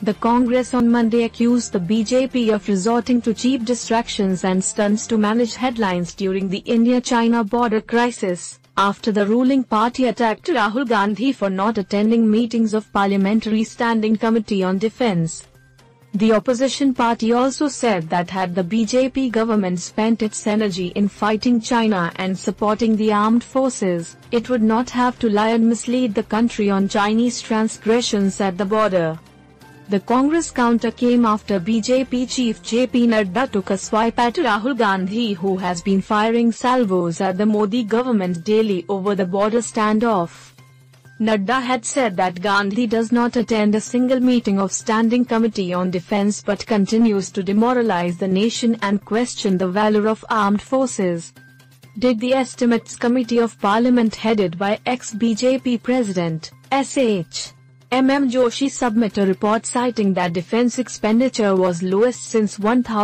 The Congress on Monday accused the BJP of resorting to cheap distractions and stunts to manage headlines during the India-China border crisis, after the ruling party attacked Rahul Gandhi for not attending meetings of Parliamentary Standing Committee on Defence. The opposition party also said that had the BJP government spent its energy in fighting China and supporting the armed forces, it would not have to lie and mislead the country on Chinese transgressions at the border. The Congress counter came after BJP chief JP Nadda took a swipe at Rahul Gandhi, who has been firing salvos at the Modi government daily over the border standoff. Nadda had said that Gandhi does not attend a single meeting of Standing Committee on Defence but continues to demoralize the nation and question the valor of armed forces. Did the Estimates Committee of Parliament headed by ex-BJP President S.H. M.M. Joshi submit a report citing that defence expenditure was lowest since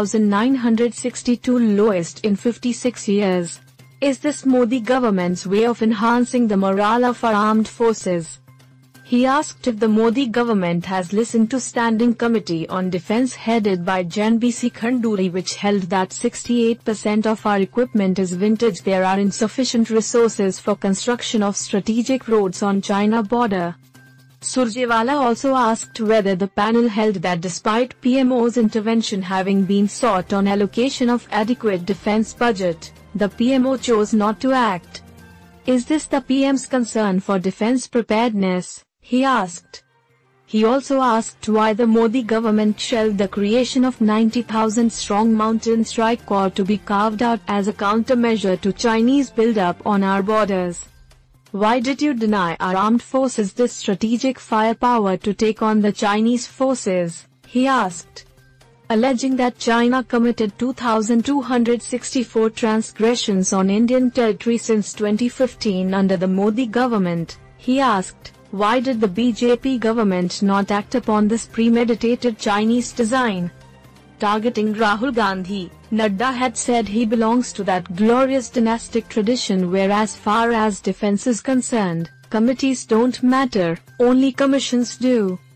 1962, lowest in 56 years. Is this Modi government's way of enhancing the morale of our armed forces? He asked if the Modi government has listened to Standing Committee on Defence headed by Jan B.C. Khanduri, which held that 68% of our equipment is vintage. There are insufficient resources for construction of strategic roads on China border. Surjewala also asked whether the panel held that despite PMO's intervention having been sought on allocation of adequate defence budget, the PMO chose not to act. Is this the PM's concern for defence preparedness? He asked. He also asked why the Modi government shelved the creation of 90,000-strong Mountain Strike Corps to be carved out as a countermeasure to Chinese build-up on our borders. Why did you deny our armed forces this strategic firepower to take on the Chinese forces? He asked. Alleging that China committed 2,264 transgressions on Indian territory since 2015 under the Modi government, he asked, why did the BJP government not act upon this premeditated Chinese design? Targeting Rahul Gandhi, Nadda had said he belongs to that glorious dynastic tradition where as far as defence is concerned, committees don't matter, only commissions do.